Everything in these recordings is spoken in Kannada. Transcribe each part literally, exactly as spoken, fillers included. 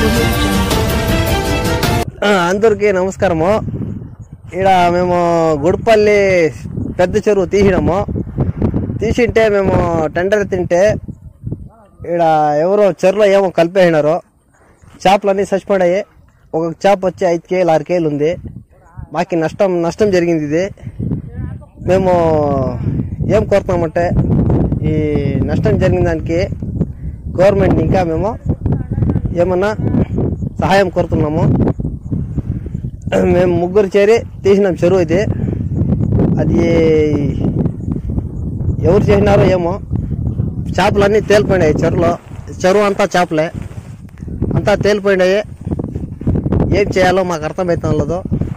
అందరికీ నమస్కారము. ఇక్కడ మేము గుడిపల్లి పెద్ద చెరువు తీసినాము. తీసింటే మేము టెండర్ తింటే ఇక్కడ ఎవరో చెరువులో ఏమో కలిపేసినారు. చేపలన్నీ చచ్చిపోయాయి. ఒక చేప వచ్చి ఐదు కేలు ఆరు కేలు ఉంది. మాకు నష్టం నష్టం జరిగింది. ఇది మేము ఏం కోరుతున్నామంటే ఈ నష్టం జరిగిన దానికి గవర్నమెంట్ ఇంకా మేము ఏమన్నా సహాయం కోరుతున్నాము. మేము ముగ్గురు చేరి తీసినాం చెరువు. ఇది అది ఎవరు చేసినారో ఏమో. చేపలన్నీ తేలిపోయినాయి చెరువులో. చెరువు అంతా చేపలే అంతా తేలిపోయినాయి. ఏం చేయాలో మాకు అర్థమవుతాం లేదు.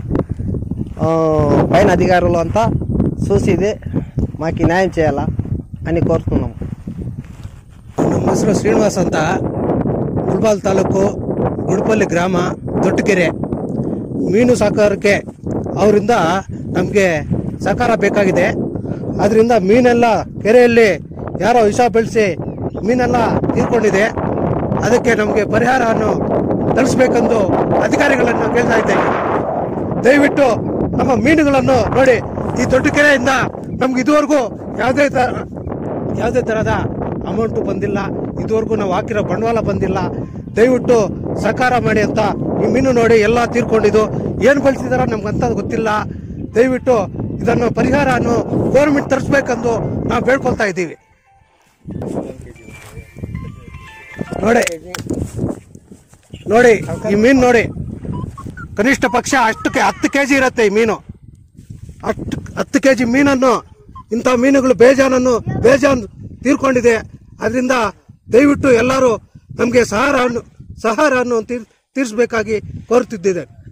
పైన అధికారులు అంతా చూసి ఇది మాకు న్యాయం చేయాలా అని కోరుతున్నాము. ನಮ್ಮ ಹೆಸರು ಶ್ರೀನಿವಾಸ್ ಅಂತ, ಮುಳಬಾಗಿಲು ತಾಲೂಕು ಗುಡಿಪಲ್ಲಿ ಗ್ರಾಮ, ದೊಡ್ಡಕೆರೆ. ಮೀನು ಸಾಕಾರಕ್ಕೆ ಅವರಿಂದ ನಮಗೆ ಸಹಕಾರ ಬೇಕಾಗಿದೆ. ಅದರಿಂದ ಮೀನೆಲ್ಲ ಕೆರೆಯಲ್ಲಿ ಯಾರೋ ವಿಷ ಬೆಳೆಸಿ ಮೀನೆಲ್ಲ ತೀರ್ಕೊಂಡಿದೆ. ಅದಕ್ಕೆ ನಮಗೆ ಪರಿಹಾರವನ್ನು ತರಿಸಬೇಕೆಂದು ಅಧಿಕಾರಿಗಳನ್ನು ಕೇಳ್ತಾ ಇದ್ದೇವೆ. ದಯವಿಟ್ಟು ನಮ್ಮ ಮೀನುಗಳನ್ನು ನೋಡಿ. ಈ ದೊಡ್ಡ ಕೆರೆಯಿಂದ ನಮ್ಗೆ ಇದುವರೆಗೂ ಯಾವುದೇ ತರ ಯಾವುದೇ ತರಹದ ಅಮೌಂಟು ಬಂದಿಲ್ಲ. ಇದುವರೆಗೂ ನಾವು ಹಾಕಿರೋ ಬಂಡವಾಳ ಬಂದಿಲ್ಲ. ದಯವಿಟ್ಟು ಸಹಕಾರ ಮಾಡಿ ಅಂತ. ಈ ಮೀನು ನೋಡಿ ಎಲ್ಲ ತೀರ್ಕೊಂಡಿದ್ದು. ಏನು ಬೆಳೆಸಿದಾರ ನಮ್ಗಂತ ಗೊತ್ತಿಲ್ಲ. ದಯವಿಟ್ಟು ಇದನ್ನು ಪರಿಹಾರವನ್ನು ಗೌರ್ಮೆಂಟ್ ತರಿಸ್ಬೇಕೆಂದು ನಾವು ಬೇಡ್ಕೊಳ್ತಾ ಇದ್ದೀವಿ. ನೋಡಿ ನೋಡಿ ಈ ಮೀನು ನೋಡಿ, ಕನಿಷ್ಠ ಪಕ್ಷ ಅಷ್ಟಕ್ಕೆ ಹತ್ತು ಕೆ ಜಿ ಇರುತ್ತೆ ಈ ಮೀನು. ಹತ್ತು ಹತ್ತು ಕೆ ಜಿ ಮೀನನ್ನು ಇಂಥ ಮೀನುಗಳು ಬೇಜಾನನ್ನು ಬೇಜಾನ್ ತೀರ್ಕೊಂಡಿದೆ. ಅದರಿಂದ ದಯವಿಟ್ಟು ಎಲ್ಲರೂ ನಮಗೆ ಸಹಾರವನ್ನು ಸಹಾರವನ್ನು ತೀರ್ ತೀರಿಸಬೇಕಾಗಿ ಕೋರುತ್ತಿದ್ದೇನೆ.